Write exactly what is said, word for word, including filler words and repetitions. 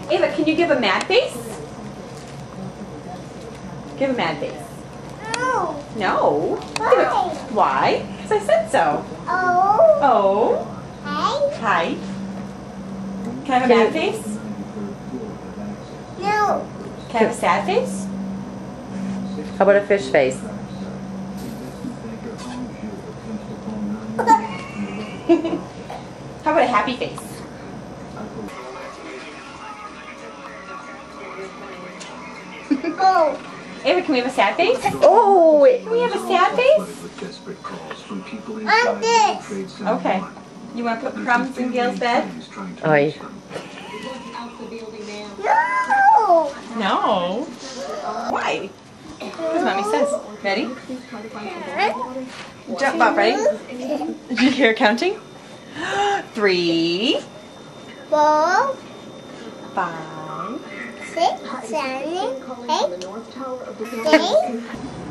Ava, can you give a mad face? Give a mad face. No. No? Why? Why? Because I said so. Oh. Oh. Hi. Hi. Can I have a mad face? No. Can I have a sad face? How about a fish face? How about a happy face? Oh. Ava, can we have a sad face? Oh! Can we have a sad face? I'm this. Okay. You want to put crumbs in Gail's bed? Oi. No. No. Why? Because Mommy says. Ready? Jump up, ready? Did you hear counting? Three. Four. Five. Six. Seven. Eight. Nine.